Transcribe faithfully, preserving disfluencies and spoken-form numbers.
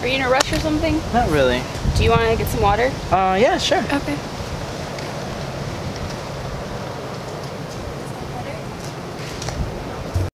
Are you in a rush or something? Not really. Do you want to get some water? Uh, yeah, sure. Okay.